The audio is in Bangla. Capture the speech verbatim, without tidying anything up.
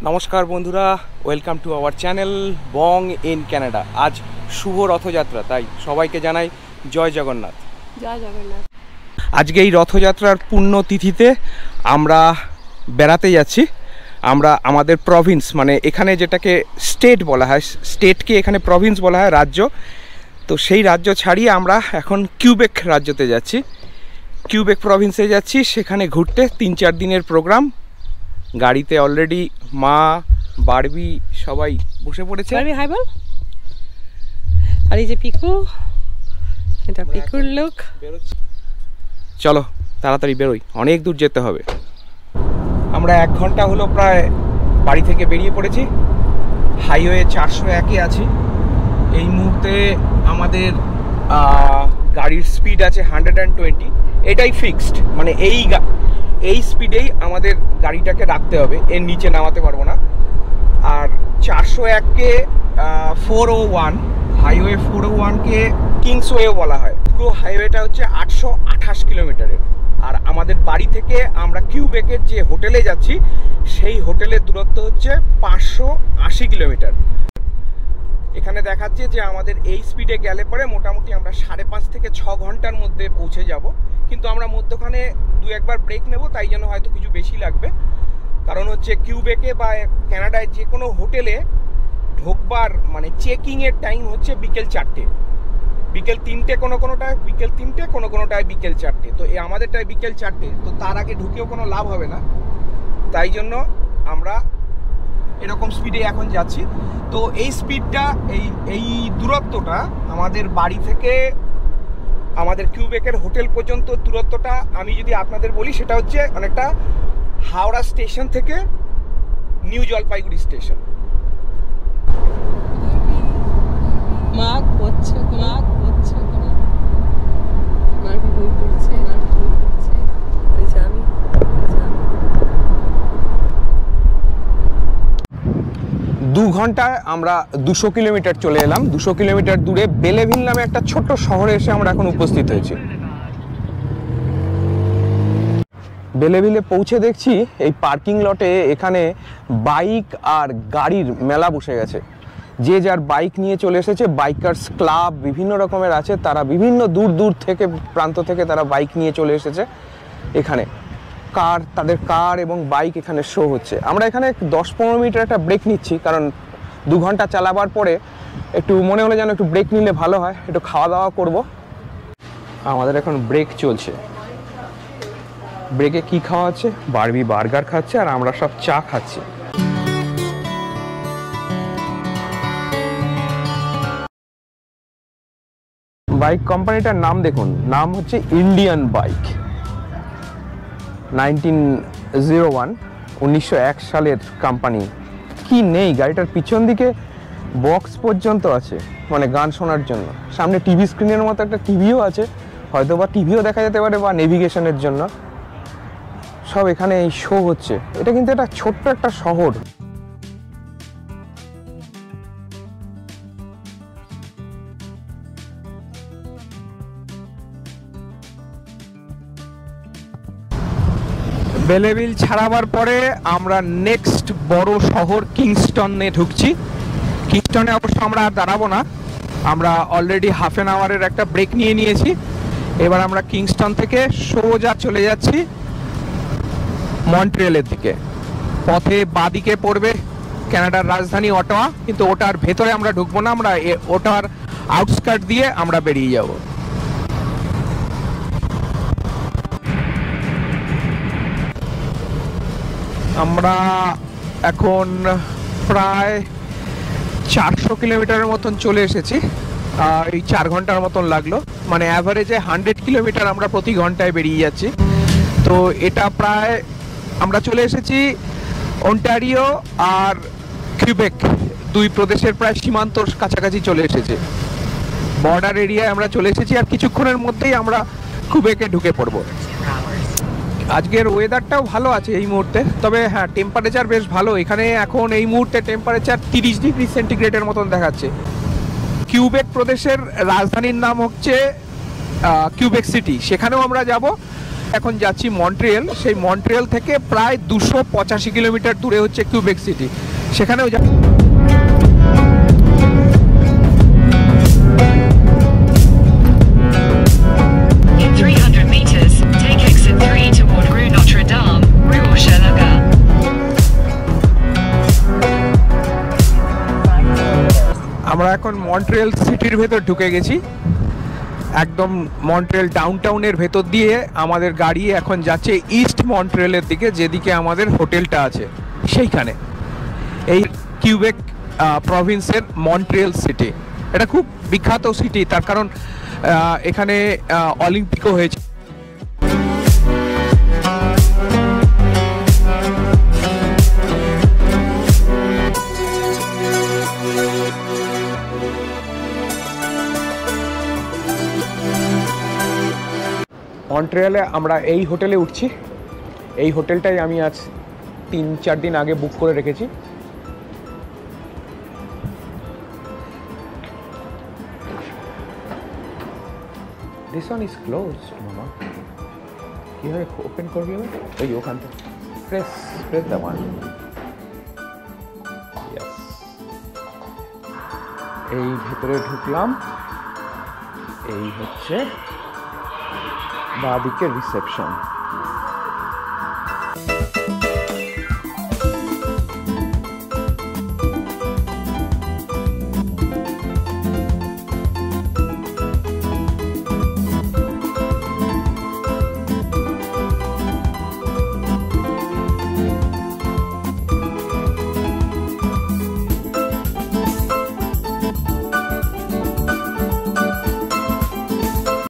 নমস্কার বন্ধুরা, welcome to our channel Bong in Canada. আজ শুভ রথযাত্রা, তাই সবাইকে জানাই জয় জগন্নাথ। জয় জগন্নাথ। আজকে এই রথযাত্রার পুণ্য তিথিতে আমরা বেড়াতে যাচ্ছি। আমরা আমাদের প্রভিন্স, মানে এখানে যেটাকে স্টেট বলা হয়, স্টেটকে এখানে প্রভিন্স বলা হয়, রাজ্য। তো সেই রাজ্য ছাড়িয়ে আমরা এখন কিউবেক রাজ্যতে যাচ্ছি, কিউবেক প্রভিন্সে যাচ্ছি। সেখানে ঘুরতে তিন চার দিনের প্রোগ্রাম। গাড়িতে অলরেডি মা, বারবি সবাই বসে পড়েছে। বারবি হাই বল। আর এই যে পিকু, এটা পিকুর লুক। চলো তাড়াতাড়ি বেরোই, অনেক দূর যেতে হবে। আমরা এক ঘন্টা হলো প্রায় বাড়ি থেকে বেরিয়ে পড়েছি। হাইওয়ে চারশো একে আছি এই মুহূর্তে। আমাদের গাড়ির স্পিড আছে হান্ড্রেড অ্যান্ড টোয়েন্টি, এটাই ফিক্সড, মানে এই এই স্পিডেই আমাদের গাড়িটাকে রাখতে হবে, এর নিচে নামাতে পারবো না। আর চারশো এককে four O one highway, four O ওয়ানকে কিংসওয়েও বলা হয়। পুরো হাইওয়েটা হচ্ছে আটশো আঠাশ কিলোমিটারের। আর আমাদের বাড়ি থেকে আমরা কিউবেকের যে হোটেলে যাচ্ছি, সেই হোটেলের দূরত্ব হচ্ছে পাঁচশো আশি কিলোমিটার। এখানে দেখাচ্ছে যে আমাদের এই স্পিডে গেলে পরে মোটামুটি আমরা সাড়ে পাঁচ থেকে ছ ঘন্টার মধ্যে পৌঁছে যাব। কিন্তু আমরা মধ্যখানে দু একবার ব্রেক নেব, তাই জন্য হয়তো কিছু বেশি লাগবে। কারণ হচ্ছে কিউবেকে বা ক্যানাডায় যে কোনো হোটেলে ঢোকবার মানে চেকিংয়ের টাইম হচ্ছে বিকেল চারটে, বিকেল তিনটে কোনো কোনোটায়, বিকেল তিনটে কোনো কোনোটায় বিকেল চারটে। তো এই আমাদেরটায় বিকেল চারটে, তো তার আগে ঢুকেও কোনো লাভ হবে না। তাই জন্য আমরা এরকম স্পিডে এখন যাচ্ছি। তো এই স্পিডটা, এই এই দূরত্বটা আমাদের বাড়ি থেকে আমাদের কিউবেকের হোটেল পর্যন্ত দূরত্বটা আমি যদি আপনাদের বলি, সেটা হচ্ছে অনেকটা হাওড়া স্টেশন থেকে নিউ জলপাইগুড়ি স্টেশন। মাগ হচ্ছে মাগ হচ্ছে মারবি বই পড়ছে, মারবি বই পড়ছে। ওই যে আমি দু ঘন্টায় আমরা দুশো কিলোমিটার চলে এলাম। দুশো কিলোমিটার দূরে বেলেভিল নামে একটা ছোট্ট শহরে এসে আমরা এখন উপস্থিত হয়েছি। বেলেভিলে পৌঁছে দেখছি এই পার্কিং লটে এখানে বাইক আর গাড়ির মেলা বসে গেছে। যে যার বাইক নিয়ে চলে এসেছে, বাইকার্স ক্লাব বিভিন্ন রকমের আছে, তারা বিভিন্ন দূর দূর থেকে প্রান্ত থেকে তারা বাইক নিয়ে চলে এসেছে এখানে। কার, তাদের কার এবং বাইক এখানে শো হচ্ছে। আমরা এখানে দশ পনেরো মিনিটের একটা ব্রেক নিচ্ছি, কারণ দু ঘন্টা চালাবার পরে একটু মনে হলে যেন একটু ব্রেক নিলে ভালো হয়, একটু খাওয়া দাওয়া করব। আমাদের এখন ব্রেক চলছে। ব্রেকে কি খাওয়া হচ্ছে? বারবি বার্গার খাচ্ছে আর আমরা সব চা খাচ্ছি। বাইক কোম্পানিটার নাম দেখুন, নাম হচ্ছে Indian bike. Nineteen zero one উনিশশো এক সালের কোম্পানি। কি নেই গাড়িটার পিছন দিকে বক্স পর্যন্ত আছে, মানে গান শোনার জন্য। সামনে টিভি স্ক্রিনের মতো একটা টিভিও আছে, হয়তো বা টিভিও দেখা যেতে পারে, বা নেভিগেশনের জন্য। সব এখানে এই শো হচ্ছে। এটা কিন্তু একটা ছোট্ট একটা শহর। বেলেভিল ছাড়াবার পরে আমরা নেক্সট বড় শহর কিংস্টনে ঢুকছি। কিংস্টনে অবশ্য আমরা আর দাঁড়াবো না, আমরা অলরেডি হাফ অ্যান আওয়ারের একটা ব্রেক নিয়ে নিয়েছি। এবার আমরা কিংস্টন থেকে সোজা চলে যাচ্ছি মন্ট্রিয়েলের দিকে। পথে বাঁদিকে পড়বে কানাডার রাজধানী অটোয়া, কিন্তু ওটার ভেতরে আমরা ঢুকবো না, আমরা ওটার আউটস্কার্ট দিয়ে আমরা বেরিয়ে যাব। আমরা এখন প্রায় চারশো কিলোমিটারের মতন চলে এসেছি। এই চার ঘন্টার মতন লাগলো, মানে অ্যাভারেজে হান্ড্রেড কিলোমিটার আমরা প্রতি ঘন্টায় বেরিয়ে যাচ্ছি। তো এটা প্রায় আমরা চলে এসেছি অন্টারিও আর কিউবেক দুই প্রদেশের প্রায় সীমান্তর কাছাকাছি চলে এসেছে। বর্ডার এরিয়ায় আমরা চলে এসেছি, আর কিছুক্ষণের মধ্যেই আমরা কিউবেকে ঢুকে পড়বো। আজকের ওয়েদারটাও ভালো আছে এই মুহূর্তে, তবে হ্যাঁ টেম্পারেচার বেশ ভালো এখানে। এখন এই মুহূর্তে টেম্পারেচার তিরিশ ডিগ্রি সেন্টিগ্রেডের মতন দেখাচ্ছে। কিউবেক প্রদেশের রাজধানীর নাম হচ্ছে কিউবেক সিটি, সেখানেও আমরা যাব। এখন যাচ্ছি মন্ট্রিয়েল, সেই মন্ট্রিয়েল থেকে প্রায় দুশো পঁচাশি কিলোমিটার দূরে হচ্ছে কিউবেক সিটি, সেখানেও যা In three hundred meters, take exit three toward Rue Notre Dame, Rue Hochelaga. আমরা এখন মন্ট্রিয়েল সিটির ভেতর ঢুকে গেছি, একদম মন্ট্রিয়েল ডাউনটাউনের ভেতর দিয়ে আমাদের গাড়ি এখন যাচ্ছে ইস্ট মন্ট্রিয়েলের দিকে, যেদিকে আমাদের হোটেলটা আছে সেইখানে। এই কিউবেক প্রভিন্সের মন্ট্রিয়েল সিটি, এটা খুব বিখ্যাত সিটি, তার কারণ আহ, এখানে আহ, অলিম্পিকও হয়েছে। মন্ট্রিয়েলে আমরা এই হোটেলে উঠছি, এই হোটেলটাই আমি আজ তিন চার দিন আগে বুক করে রেখেছি। দিস ওয়ান ইজ ক্লোজড মামা, কীভাবে ওপেন করবি এবার? ওই ওখান থেকে প্রেস প্রেস দ্য ওয়ান। এই ভেতরে ঢুকলাম, এই হচ্ছে বাঁ দিকে রিসেপশন।